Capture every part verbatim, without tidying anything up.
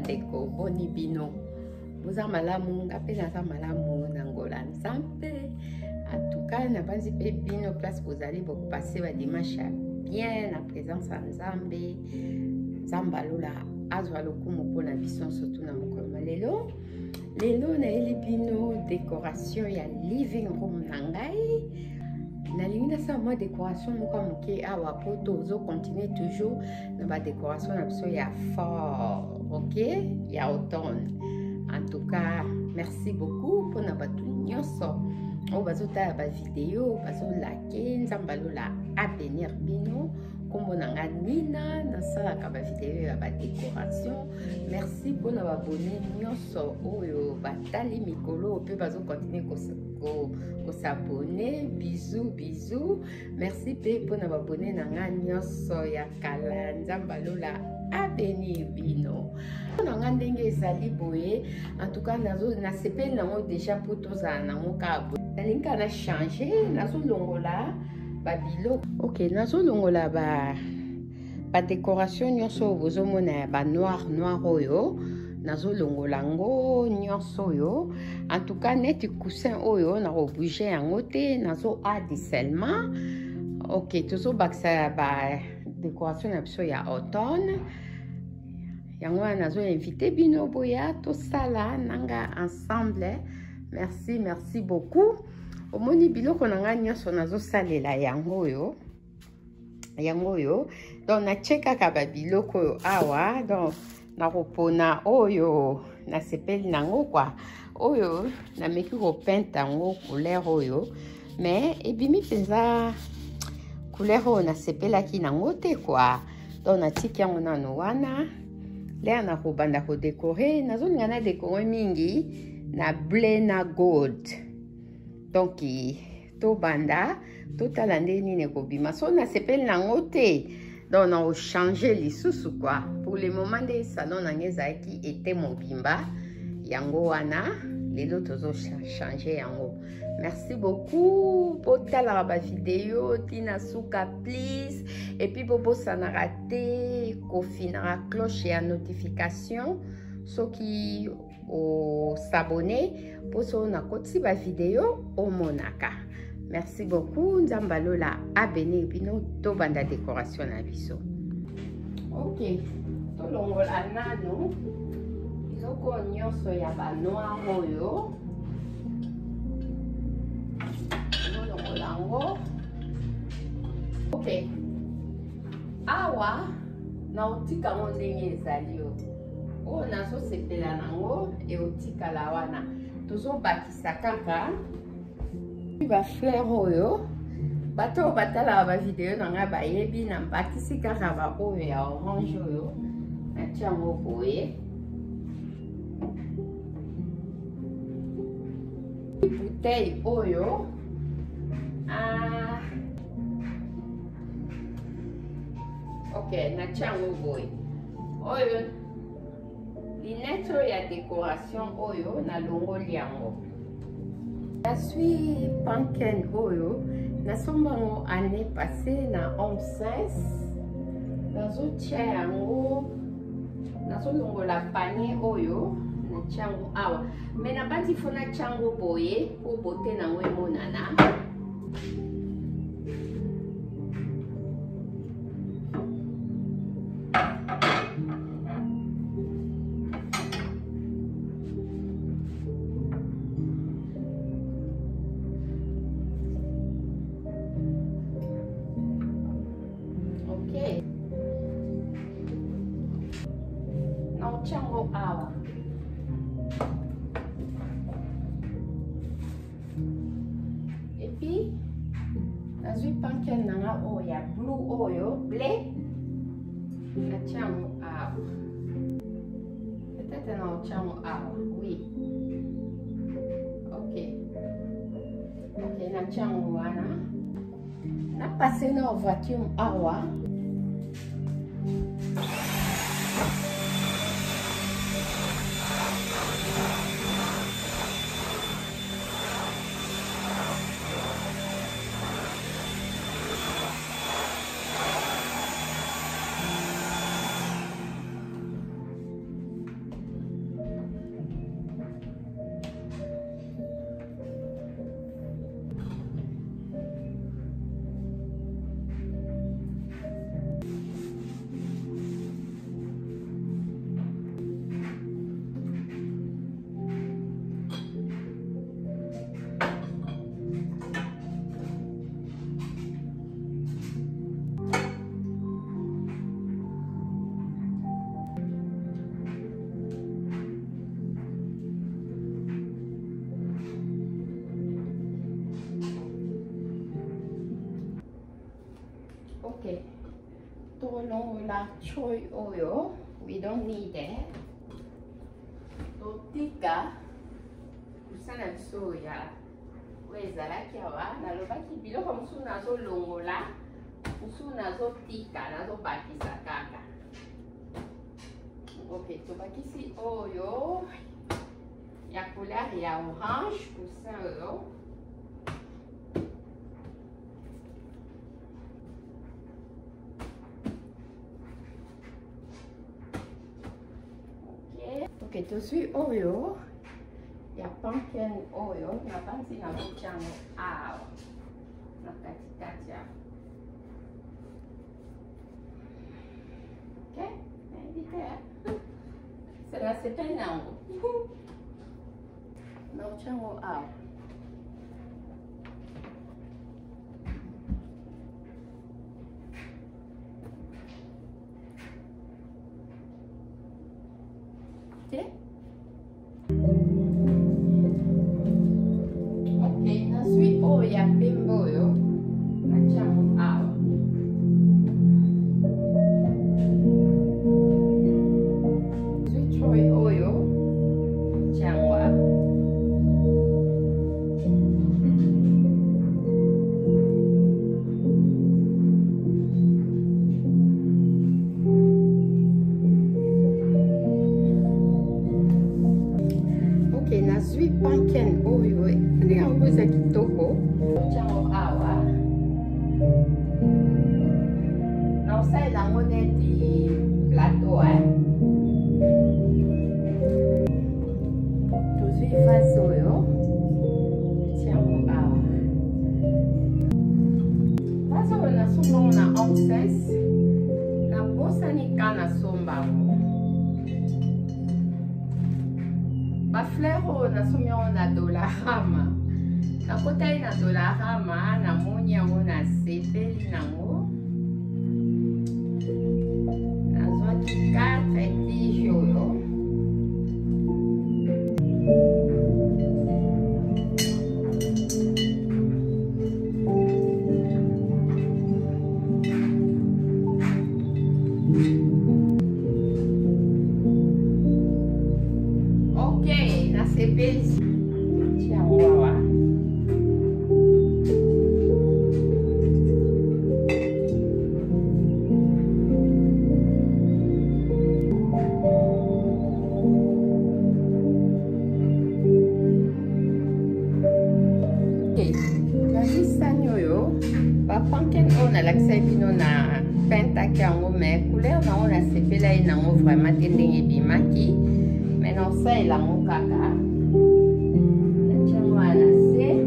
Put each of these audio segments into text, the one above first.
bandeko boni bino boza malamu nga pe naza malamu na ngola nzambe atuka na banzi pe bino place bozali bokopase ba dimanche bien na présence ya nzambe nzambe alola azwa lokumu mpona biso surtout na mokolo malelo lelo nayeli bino décoration ya living room na ngai nalingi nasala mwa décoration moko ya moke awa po tozocontinue toujours na badécoration na biso ya fort ok ya automne. En tout cas merci beaucoup mpona bato nyonso oyo bazotala bavideo bazolake nzambe alola abenir bino. Kombo na nga Nina nasalaka bavideo ya badécoration. Merci mpona babone nyonso oyo batali mikolo mpe bazokontinue kosabone. Bisou bisou. Merci mpe mpona babone na nga nyonso ya kala nzambe alola abenir bino. Na nga ndenge ezali boye en tout cas nasepeli nango déjà mpo tozala nango kaka boye. Nalingi kaka na change nazolongola babilo ok nazolongola ba badécoration nyonso oyo bozomona ya banoir noir oyo nazolongola ngo nyonso oyo. En tout cas neti coussin oyo nakobouge yango te nazo adi seulement ok tozobakisa ba décoration na biso ya automne yango wana nazoinvite bino boya tosala nanga ensemble. Merci merci beaucoup. Omoni biloko na nga nyonso nazosalela yango oyo yango oyo donc natie kaka babiloko oyo awa donc nakopona oyo nasepeli nango kwa oyo nameki kopeinta yango couleur oyo mais ebimi mpenza couleur oyo nasepelaki nango te kwa donc natiki yango nano wana lere nakobanda kodekore nazolinga na dekore mingi na bleu na gold. Donc to banda totala nde nini ekobima so nasepeli nango te donc nakochange lisusu kwa pour le moment nde salon nange ezalaki ete mobimba yango wana lelo tozochange yango. Merci beaucoup botalaka bavideo tina suka please epuis bobosanaka te kofinaka cloche ya notification soki o s'abonner pour so na kotisi ba vidéo o monaka. Merci beaucoup nzambe alola abene bino to banda décoration na biso. Ok to longola nano izoko nyonso ya ba noir oyo longola ngo. Ok awa na otika ngo ndenge ezali yo oyo nazosepela nango eotikala wana tozobakisa kaka bafleur oyo bato oyo batalaka bavideo na ngai bayebi na mbakisi kaka ba oyo ya orange oyo natia yango boye bouteille oyo ah. Ok natia yango boye oyo linette ya décoration oyo na longoli yango. Je suis panken oyo nasombango année passée na home seize nazotia yango nazolongola panier oyo natia yango awa mais nabandi fo natia yango boye po bote nango emonana. Chango awa et puis nazwi panken nanga oyo ya blue oyo bleu na chango awa peut-être na chango awa oui ok ok na chango wana na passé na voiture awa. choy oyo. We don't need it. Totika kusana soya. Wezalaki awa nalobaki biloko mosusu nazolongola, mosusu nazotika, nazobakisa kaka. Ok, tobakisi oyo ya couleur ya orange kusa oyo. Ok, tozwi oyo ya pumpkin oyo nabanzi na bochango awa na katikati awa. Ok, nayebi te se nasepeli nango na bochango awa. Ok, ok, naswi oyo ya pembe oyo nachango awa. Naswi choy oyo chango awa. Nazwi pumpkin oyo ndi yango eza kitoko chango awa na osalela yango neti plateau. Tozwi vase oyo tiango awa. Vase oyo nasombango na onces nabosani ka nasombango. Ba fleur oyo nasomi yango na Dollarama. Nakotali na Dollarama namoni yango nasepeli nango. Nazwaki quatre tige oyo. Nasepeli tiango awa. Nazwi sani oyo ba pumpkin oyo nalakisaki bino na pentaki yango me couleur nango nasepelai nango vraiment te ndenge ebimaki. Mais non, ça est la mon caca. Tiens-moi là, c'est.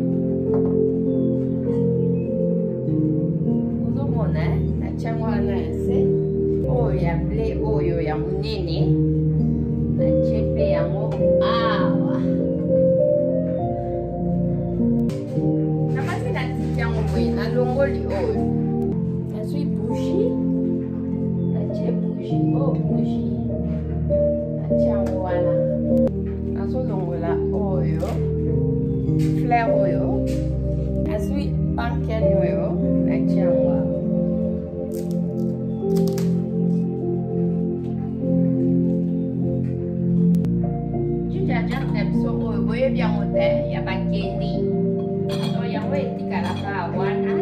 Vous en avez, tiens-moi là, c'est. Oh, il y a blé, oh, il y a mon nini. J'ai fait un mot. Ah, n'a pas fait la petite tiens, oui, n'a l'ongoli, oh. Je suis bougie. J'ai bougie, oh, bougie. Tiens, voilà. Nazolongola oyo fleur oyo azwi pumpkin oyo nachangwa. Jujaja na biso oyo boyebi yango te ya bakendi oyo yango etikalaka wana.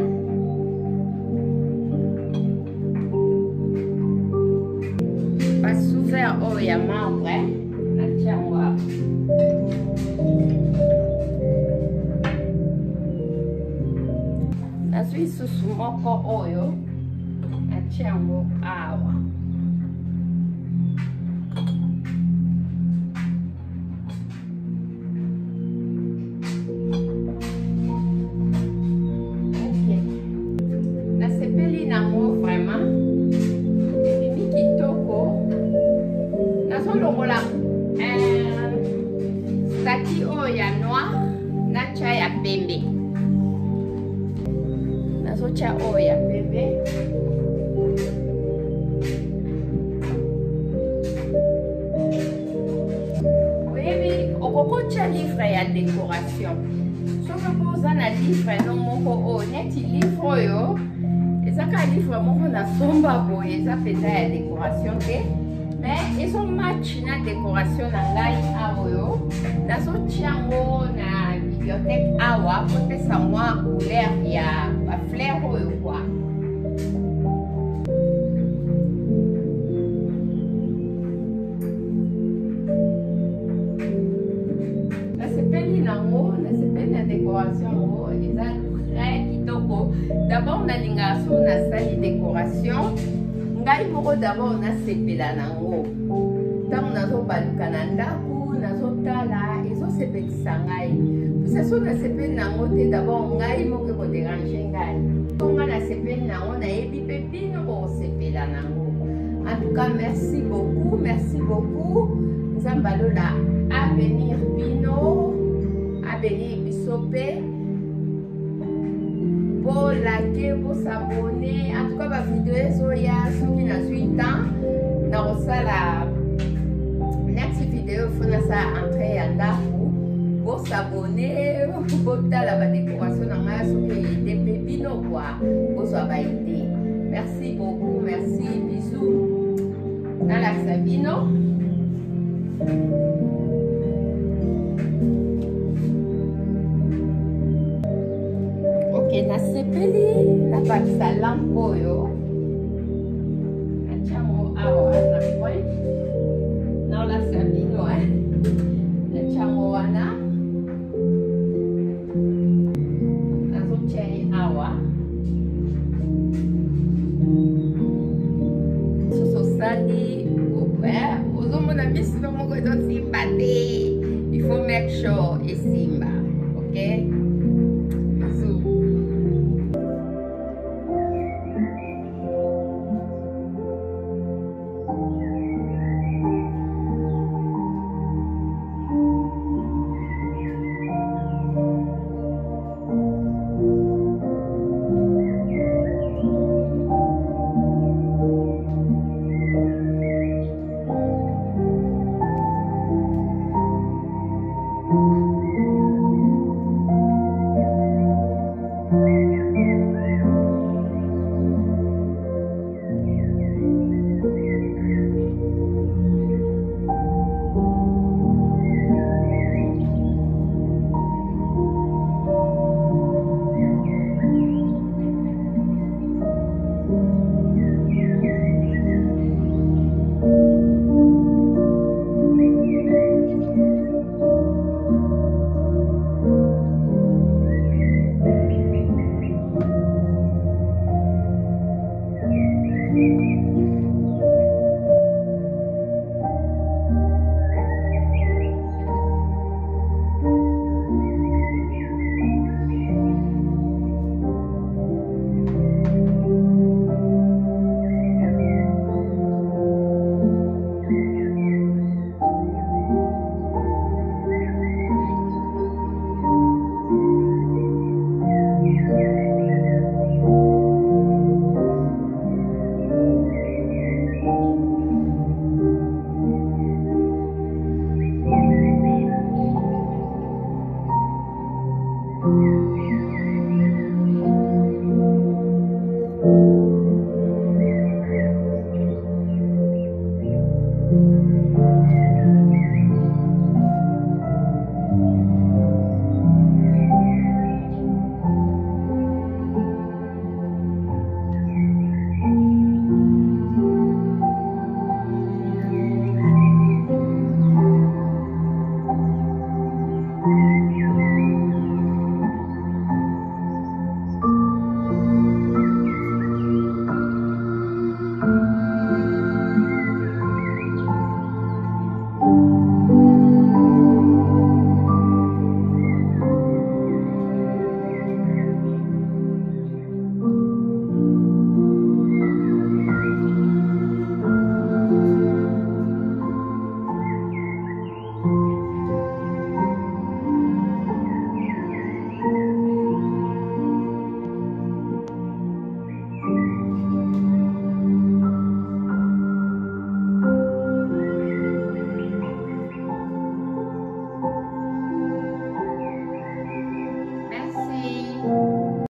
Basouver oyo ya marbre nachangwa. Nazwi susu moko oyo nachango awa. Ok, nasepeli nango vraiment ebimi kitoko. Nazolongola stati oyo ya noir na cha ya pembe. Nazocha oyo ya pembe. Oyebi okokocha livre ya décoration. Soki oza na livre no moko oyo neti livre oyo eza ka livre moko na somba boye eza peza ya décoration te mais ezo match na décoration na ngai awa oyo nazotia yango na bibliothèque awa kopesa mwa couleur ya bafleur oyo kwa nasepeli nango nasepeli na décoration yango eza très kitoko. D'abord nalingaka so nasali décoration ngai moko d'abord nasepela nango ntango nazobaluka na ndako nazotala ezosepelisa ngai puse so nasepeli nango te d'abord ngai moko ekoderange ngai tonga nasepeli nango nayebi mpe bino kokosepela nango. En tout cas merci beaucoup, merci beaucoup. Nzambe alola avenir bino avenir biso mpe pour liker, pour s'abonner. En tout cas, ma vidéo est sur qui n'a huit ans. Dans la next vidéo, il faut entrer en dahou pour s'abonner, pour la décoration dans ma des pépino quoi, pour s'abonner. Merci beaucoup, merci, bisous. Dans la Sabino. Nasepeli napakisa lampe oyo natiango awa na point naolasa bino natiango wana nazotia ye awa susu osali ozomona misino moko ezosimba te il faut make sure esimba ok.